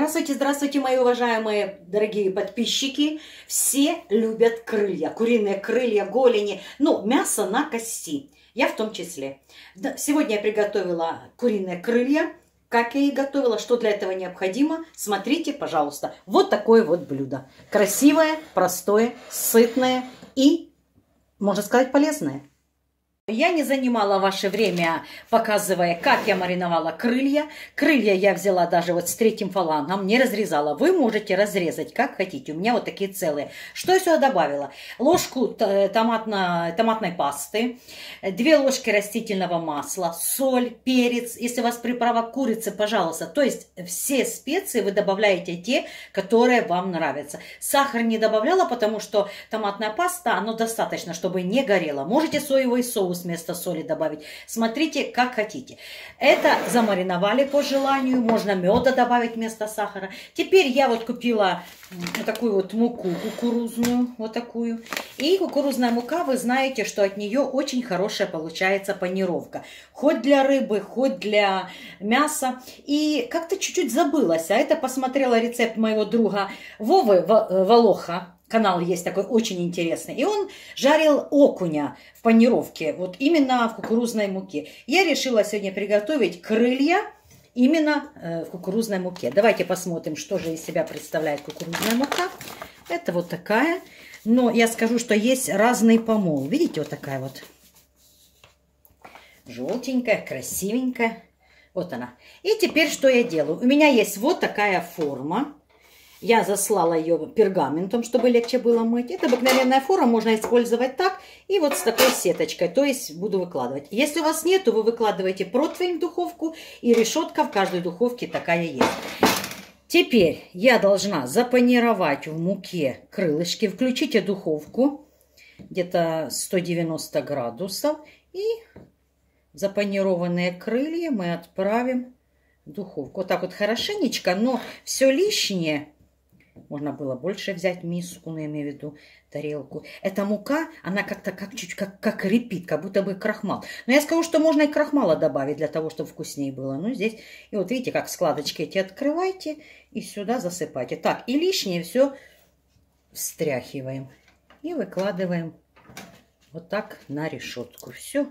Здравствуйте, здравствуйте, мои уважаемые дорогие подписчики. Все любят крылья, куриные крылья, голени, ну, мясо на кости. Я в том числе. Сегодня я приготовила куриные крылья. Как я их готовила, что для этого необходимо, смотрите, пожалуйста. Вот такое вот блюдо. Красивое, простое, сытное и, можно сказать, полезное. Я не занимала ваше время, показывая, как я мариновала крылья. Крылья я взяла даже вот с третьим фалангом, не разрезала. Вы можете разрезать, как хотите. У меня вот такие целые. Что я сюда добавила? Ложку томатной пасты, 2 ложки растительного масла, соль, перец. Если у вас приправа курицы, пожалуйста. То есть все специи вы добавляете те, которые вам нравятся. Сахар не добавляла, потому что томатная паста, оно достаточно, чтобы не горело. Можете соевый соус вместо соли добавить. Смотрите, как хотите. Это замариновали по желанию. Можно меда добавить вместо сахара. Теперь я вот купила такую вот муку кукурузную. Вот такую. И кукурузная мука, вы знаете, что от нее очень хорошая получается панировка. Хоть для рыбы, хоть для мяса. И как-то чуть-чуть забылась. А это посмотрела рецепт моего друга Вовы Волоха. Канал есть такой очень интересный. И он жарил окуня в панировке, вот именно в кукурузной муке. Я решила сегодня приготовить крылья именно в кукурузной муке. Давайте посмотрим, что же из себя представляет кукурузная мука. Это вот такая. Но я скажу, что есть разный помол. Видите, вот такая вот. Желтенькая, красивенькая. Вот она. И теперь что я делаю? У меня есть вот такая форма. Я заслала ее пергаментом, чтобы легче было мыть. Это обыкновенная форма, можно использовать так. И вот с такой сеточкой, то есть буду выкладывать. Если у вас нету, вы выкладываете противень в духовку. И решетка в каждой духовке такая есть. Теперь я должна запанировать в муке крылышки. Включите духовку, где-то 190 градусов. И запанированные крылья мы отправим в духовку. Вот так вот хорошенечко, но все лишнее... Можно было больше взять миску, но я имею в виду тарелку. Эта мука, она как-то чуть как репит, как будто бы крахмал. Но я скажу, что можно и крахмала добавить для того, чтобы вкуснее было. Ну, здесь, и вот видите, как складочки эти открывайте и сюда засыпайте. Так, и лишнее все встряхиваем и выкладываем вот так на решетку. Все.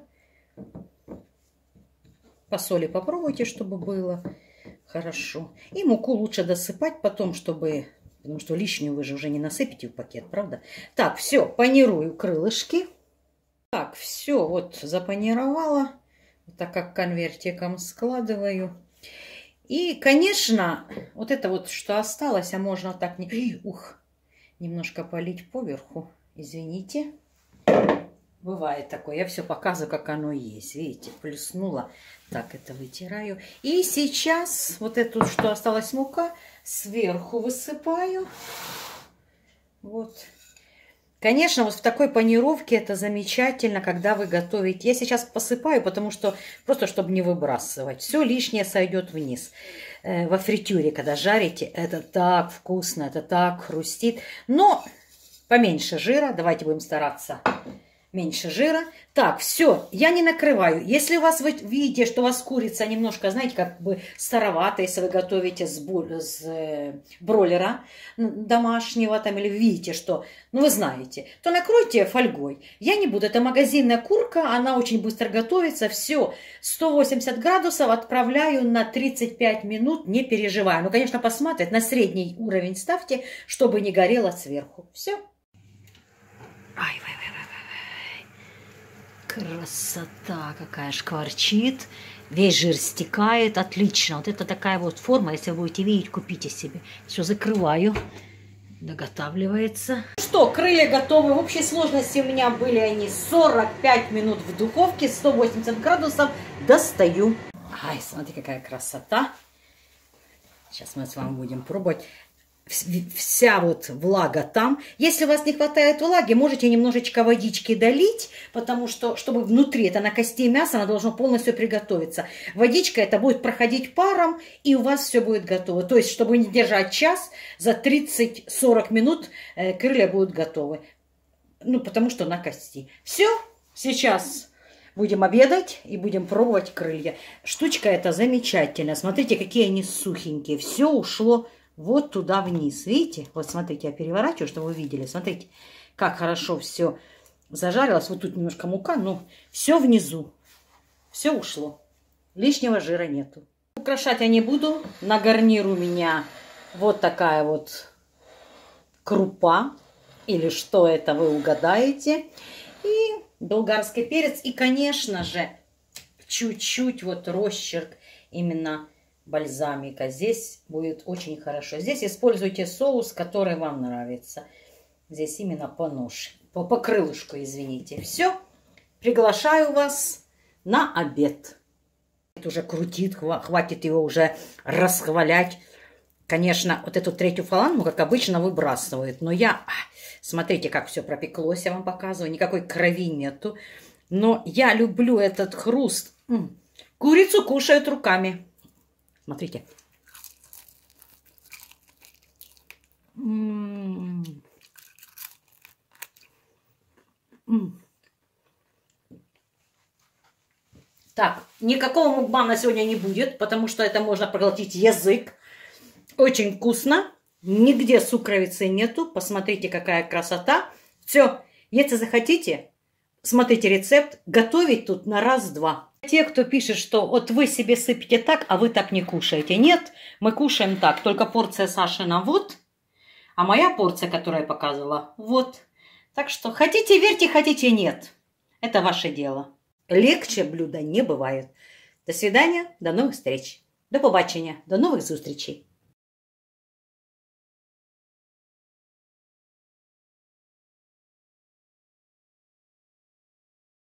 По соли попробуйте, чтобы было хорошо. И муку лучше досыпать потом, чтобы... Потому что лишнюю вы же уже не насыпите в пакет, правда? Так, все, панирую крылышки. Так, все, вот запанировала. Вот так как конвертиком складываю. И, конечно, вот это вот, что осталось, а можно так немножко полить поверху. Извините. Бывает такое. Я все показываю, как оно есть. Видите, плюснула. Так, это вытираю. И сейчас вот эту, что осталась мука, сверху высыпаю. Вот. Конечно, вот в такой панировке это замечательно, когда вы готовите. Я сейчас посыпаю, потому что просто, чтобы не выбрасывать. Все лишнее сойдет вниз. Во фритюре, когда жарите, это так вкусно, это так хрустит. Но поменьше жира. Давайте будем стараться. Меньше жира. Так, все, я не накрываю. Если у вас, вы видите, что у вас курица немножко, знаете, как бы старовата, если вы готовите с бройлера домашнего, там, или видите, что, ну, вы знаете, то накройте фольгой. Я не буду, это магазинная курка, она очень быстро готовится. Все, 180 градусов отправляю на 35 минут, не переживаю. Ну, конечно, посмотреть, на средний уровень ставьте, чтобы не горело сверху. Все. Красота какая, шкварчит, весь жир стекает, отлично. Вот это такая вот форма, если вы будете видеть, купите себе. Все, закрываю, доготавливается. Что, крылья готовы. В общей сложности у меня были они 45 минут в духовке, 180 градусов. Достаю. Ай, смотри, какая красота. Сейчас мы с вами будем пробовать. Вся вот влага там. Если у вас не хватает влаги, можете немножечко водички долить, потому что, чтобы внутри, это на кости мяса, оно должно полностью приготовиться. Водичка это будет проходить паром, и у вас все будет готово. То есть, чтобы не держать час, за 30-40 минут крылья будут готовы. Ну, потому что на кости. Все, сейчас будем обедать и будем пробовать крылья. Штучка эта замечательная. Смотрите, какие они сухенькие. Все ушло вот туда вниз. Видите? Вот смотрите, я переворачиваю, чтобы вы видели. Смотрите, как хорошо все зажарилось. Вот тут немножко мука, но все внизу. Все ушло. Лишнего жира нету. Украшать я не буду. На гарнир у меня вот такая вот крупа. Или что это, вы угадаете. И болгарский перец. И, конечно же, чуть-чуть вот росчерк именно бальзамика. Здесь будет очень хорошо. Здесь используйте соус, который вам нравится. Здесь именно по нож, по крылышку, извините. Все. Приглашаю вас на обед. Это уже крутит, хватит его уже расхвалять. Конечно, вот эту третью фалангу, как обычно, выбрасывают. Но я... Смотрите, как все пропеклось, я вам показываю. Никакой крови нету. Но я люблю этот хруст. Курицу кушают руками. Смотрите. Так, никакого мукбана сегодня не будет, потому что это можно проглотить язык. Очень вкусно. Нигде сукровицы нету. Посмотрите, какая красота. Все, если захотите, смотрите рецепт. Готовить тут на раз-два. Те, кто пишет, что вот вы себе сыпете так, а вы так не кушаете. Нет, мы кушаем так. Только порция Сашина вот, а моя порция, которую я показывала, вот. Так что хотите верьте, хотите нет. Это ваше дело. Легче блюда не бывает. До свидания, до новых встреч. До побачення, до новых зустрічей.